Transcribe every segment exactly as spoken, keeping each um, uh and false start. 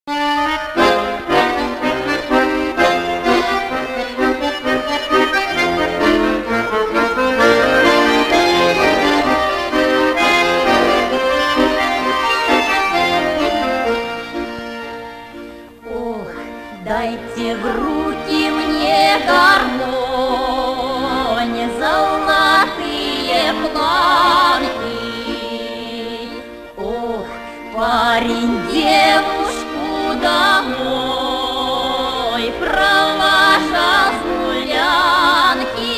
Дайте в руки мне гармонь, золотые планки. Ох, парень девушку домой провожал с гулянки.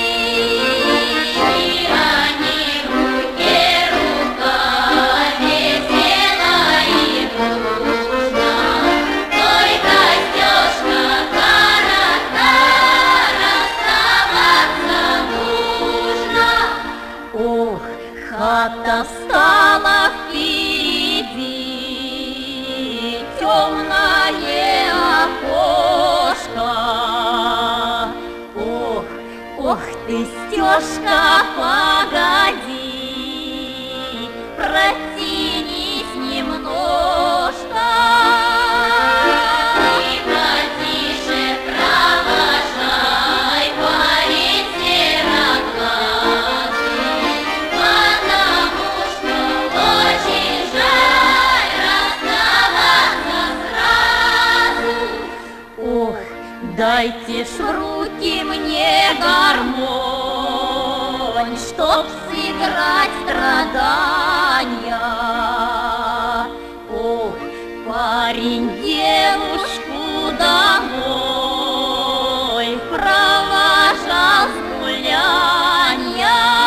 Хата стала впереди, темное окошко. Ох, ох ты, Стежка, погоди, протянись немножко. Дайте ж в руки мне гармонь, чтоб сыграть страдания. Ох, парень девушку домой провожал с гулянья.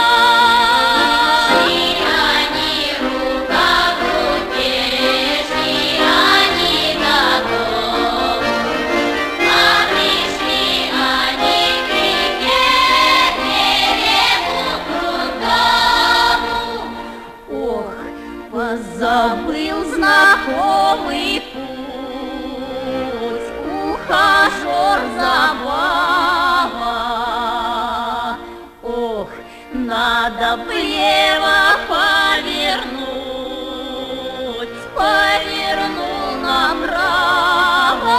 Позабыл знакомый путь ухажер забава. Ох, надо влево повернуть, повернул направо.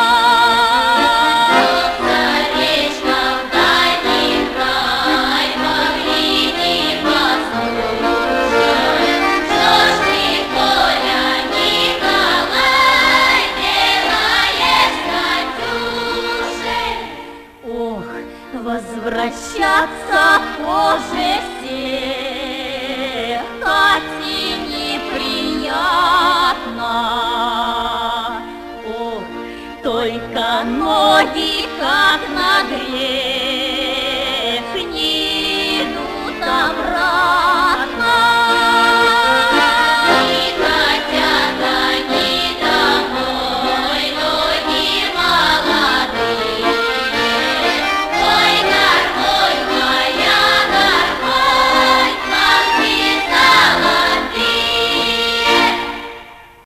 Возвращаться позже всех Кате неприятно. Ох, только ноги как нагреть.